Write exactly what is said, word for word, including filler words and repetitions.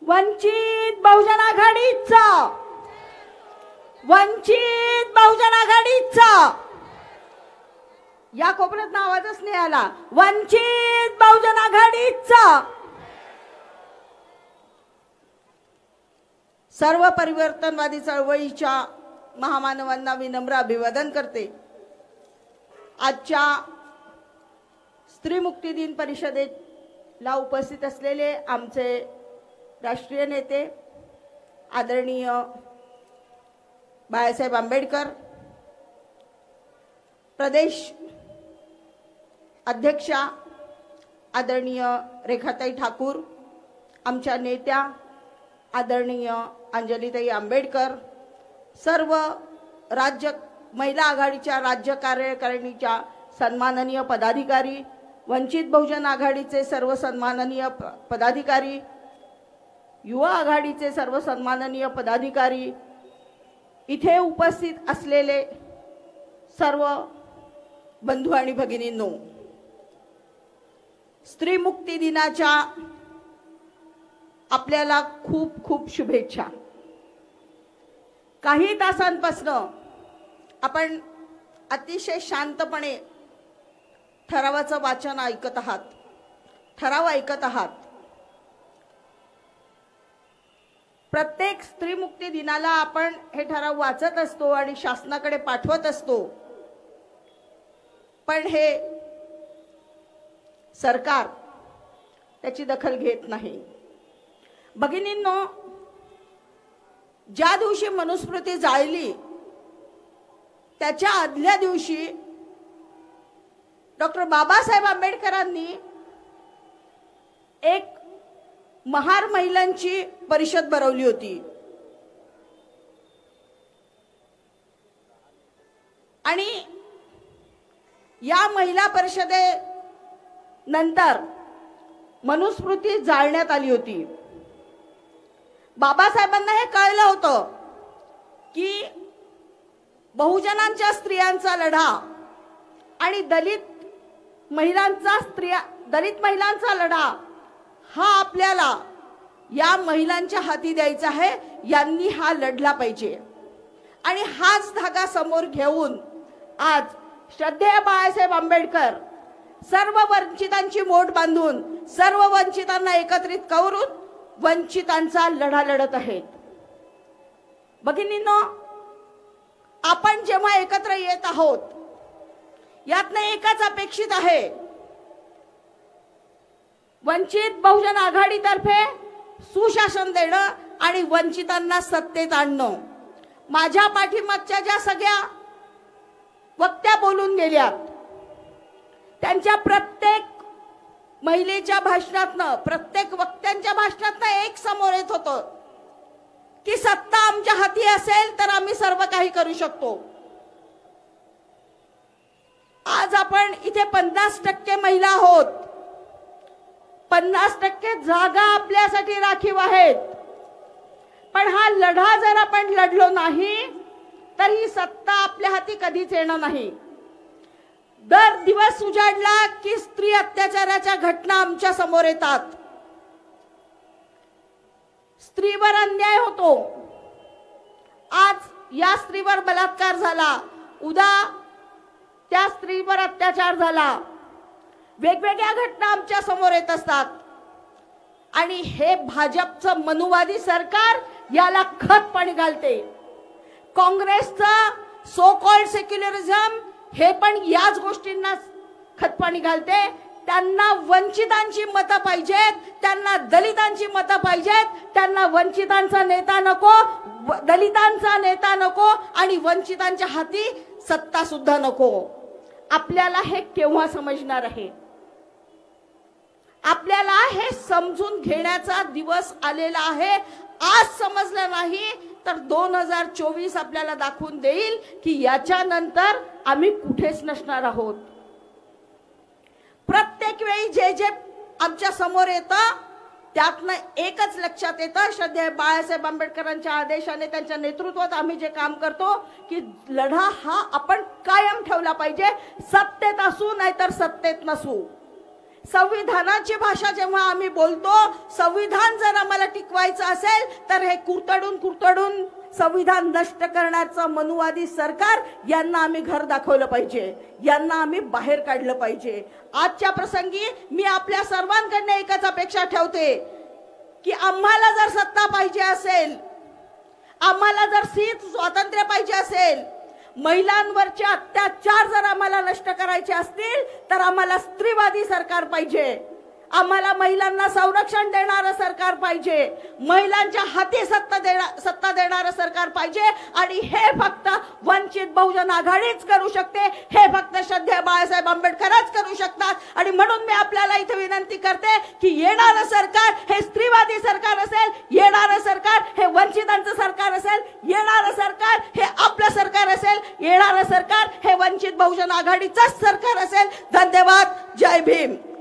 वंचित बहुजन आघाडीचा वंचित बहुजन आघाडीचा या कोपऱ्यात आवाजच नाही आला. वंचित बहुजन आघाडीचा सर्व परिवर्तनवादी चळवळीच्या महामानवांना विनम्र अभिवादन करते. आजच्या स्त्री मुक्ती दिन परिषदेला उपस्थित असलेले आमचे राष्ट्रीय नेते आदरणीय बाळासाहेब आंबेडकर, प्रदेश अध्यक्षा आदरणीय रेखाताई ठाकूर, आमच्या नेत्या आदरणीय अंजलीताई आंबेडकर, सर्व राज्य महिला आघाडीच्या राज्य कार्यकारिणीच्या सन्माननीय पदाधिकारी, वंचित बहुजन आघाडीचे सर्व सन्माननीय पदाधिकारी, युवा आघाडीचे सर्व सन्माननीय पदाधिकारी, इथे उपस्थित असलेले सर्व बंधू आणि भगिनींनो, स्त्री मुक्ती दिनाच्या आपल्याला खूप खूप शुभेच्छा. काही तासांपासून आपण अतिशय शांतपणे ठरावाचं वाचन ऐकत आहात, ठराव ऐकत आहात. प्रत्येक स्त्री मुक्ती दिनाला आपण हे ठराव वाचत असतो आणि शासनाकडे पाठवत असतो, पण हे सरकार त्याची दखल घेत नाही. भगिनींनो, ज्या दिवशी मनुस्मृती जाळली त्याच्या आदल्या दिवशी डॉक्टर बाबासाहेब आंबेडकरांनी एक महार महिलांची परिषद भरवली होती आणि या महिला परिषदेनंतर मनुस्मृती जाळण्यात आली होती. बाबासाहेबांना हे कळलं होतं की बहुजनांच्या स्त्रियांचा लढा आणि दलित महिलांचा स्त्रिया दलित महिलांचा लढा हा आपल्याला या महिलांच्या हाती द्यायचा आहे. यांनी हा लढला पाहिजे आणि हाच धागा समोर घेऊन आज श्रद्धेय बाळासाहेब आंबेडकर सर्व वंचितांची मोठ बांधून सर्व वंचितांना एकत्रित करून वंचितांचा लढा लढत आहेत. भगिनींनो, आपण जेव्हा एकत्र येत आहोत यातनं एकच अपेक्षित आहे, वंचित बहुजन आघाडीतर्फे सुशासन देणं आणि वंचितांना सत्तेत आणणं. माझ्या पाठीमागच्या ज्या सगळ्या वक्त्या बोलून गेल्यात त्यांच्या प्रत्येक महिलेच्या भाषणातनं प्रत्येक वक्त्यांच्या भाषणातनं एक समोर येत होतं की सत्ता आमच्या हाती असेल तर आम्ही सर्व काही करू शकतो. आज आपण इथे पन्नास टक्के महिला आहोत, पन्नास टक्के जागा आपल्यासाठी राखीव आहेत, पण हा लढा जर आपण लढलो नाही तर ही सत्ता आपल्या हाती कधीच येणार नाही. दर दिवस उजाडला की स्त्री अत्याचाराच्या घटना आमच्या समोर येतात. स्त्रीवर अन्याय होतो. आज या स्त्रीवर बलात्कार झाला, उद्या त्या स्त्रीवर अत्याचार झाला, वेगवेगळ्या घटना आमच्या समोर येत असतात आणि हे भाजपचं मनुवादी सरकार याला खत पाणी घालते. काँग्रेसचं सो कॉल्ड सेक्युलरिझम हे पण याच गोष्टींना खतपाणी घालते. त्यांना वंचितांची मतं पाहिजेत, त्यांना दलितांची मतं पाहिजेत, त्यांना वंचितांचा नेता नको, दलितांचा नेता नको आणि वंचितांच्या हाती सत्ता सुद्धा नको. आपल्याला हे केव्हा समजणार आहे? आपल्याला हे समजून घेण्याचा दिवस आलेला आहे. आज समजलं नाही तर दोन हजार चोवीस आपल्याला दाखवून देईल की याच्यानंतर आम्ही कुठेच नसणार आहोत. प्रत्येक वेळी जे जे आमच्या समोर येतं त्यातनं एकच लक्षात येतं, श्रद्धेय बाळासाहेब आंबेडकरांच्या आदेशाने त्यांच्या नेतृत्वात आम्ही जे काम करतो की लढा हा आपण कायम ठेवला पाहिजे, सत्तेत असू नाहीतर सत्तेत नसू. संविधानाची भाषा जेव्हा आम्ही बोलतो, संविधान जर आम्हाला टिकवायचं असेल तर हे कुरतडून कुरतडून संविधान नष्ट करण्याचं मनुवादी सरकार यांना आम्ही घर दाखवलं पाहिजे, यांना आम्ही बाहेर काढलं पाहिजे। आजच्या प्रसंगी मी आपल्या सर्वांकडून एकच अपेक्षा ठेवते की आम्हाला जर सत्ता पाहिजे असेल, आम्हाला जर सीट स्वातंत्र्य पाहिजे असेल, महिलांवरचे अत्याचार जर आम्हाला नष्ट करायचे असतील तर आम्हाला स्त्रीवादी सरकार पाहिजे, आम्हाला महिलांना संरक्षण देणारं सरकार पाहिजे, महिलांच्या हाती सत्ता देणार सत्ता देणारं सरकार पाहिजे। आणि हे फक्त वंचित बहुजन आघाडीच करू शकते, हे फक्त श्रद्धेय बाळासाहेब आंबेडकरच करू शकतात। आणि म्हणून मी आपल्याला इथे विनंती करते की येणारं सरकार हे स्त्रीवादी सरकार असेल, येणारं सरकार हे वंचितांचं सरकार असेल, येणारं सरकार हे आपलं सरकार असेल, येणारं सरकार हे वंचित बहुजन आघाडीचंच सरकार असेल। धन्यवाद। जय भीम।